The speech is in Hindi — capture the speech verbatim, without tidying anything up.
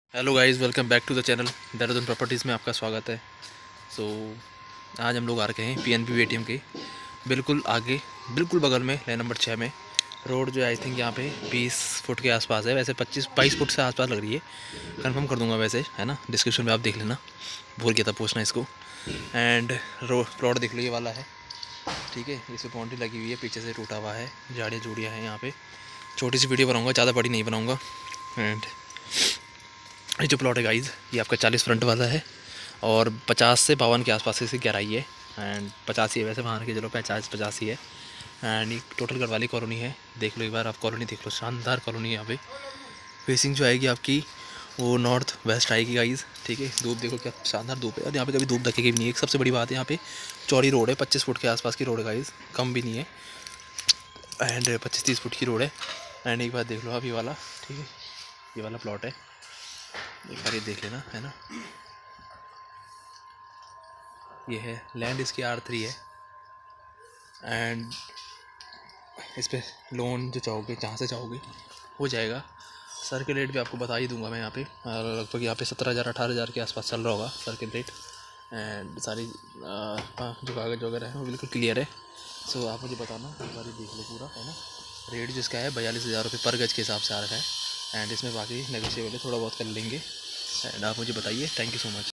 Hello guys, welcome back to the channel Dehradun properties में आपका स्वागत है। सो so, आज हम लोग आ रखे हैं पीएनबी एटीएम के बिल्कुल आगे, बिल्कुल बगल में लाइन नंबर छः में। रोड जो आई थिंक यहाँ पे बीस फुट के आसपास है, वैसे पच्चीस बाईस फुट से आसपास लग रही है। कंफर्म कर दूंगा वैसे, है ना। डिस्क्रिप्शन में आप देख लेना, भूल गया था पूछना इसको। एंड रोड प्लॉट देख लो, ये वाला है, ठीक है। इस पर बाउंड्री लगी हुई है, पीछे से टूटा हुआ है, झाड़ियाँ जूड़ियाँ हैं यहाँ पे। छोटी सी वीडियो बनाऊँगा, ज़्यादा बड़ी नहीं बनाऊँगा। एंड ये जो प्लॉट है गाइज़, ये आपका चालीस फ्रंट वाला है और पचास से बावन के आसपास इसकी गहराई है। एंड पचासी है वैसे, वहाँ के चलो पचास पचासी है। एंड ये टोटल गढ़वाली कॉलोनी है। देख लो एक बार आप, कॉलोनी देख लो, शानदार कॉलोनी है यहाँ पे। फेसिंग जो आएगी आपकी वो नॉर्थ वेस्ट आएगी गाइज़, ठीक है। धूप देखो क्या शानदार धूप है, और यहाँ पे कभी धूप धकेगी भी नहीं है। एक सबसे बड़ी बात है, यहाँ पे चौड़ी रोड है, पच्चीस फुट के आसपास की रोड है गाइज़, कम भी नहीं है। एंड पच्चीस तीस फुट की रोड है। एंड एक बार देख लो आप ये वाला, ठीक है, ये वाला प्लॉट है, एक बार ये देख लेना, है ना। ये है लैंड, इसकी आर थ्री है। एंड इस पर लोन जो चाहोगे, जहाँ से चाहोगे हो जाएगा। सर के रेट भी आपको बता ही दूंगा मैं यहाँ पे। लगभग यहाँ पे सत्रह हज़ार अठारह हज़ार के आसपास चल रहा होगा सर के रेट। एंड सारी हाँ जो कागज़ वगैरह है वो बिल्कुल क्लियर है। सो आप मुझे बताना, एक बार देख लो पूरा, है ना। रेट जिसका है बयालीस हज़ार रुपये पर गज के हिसाब से आ रखा है। एंड इसमें बाकी नेगोशिएबल है, थोड़ा बहुत कर लेंगे। एंड आप मुझे बताइए। Thank you so much.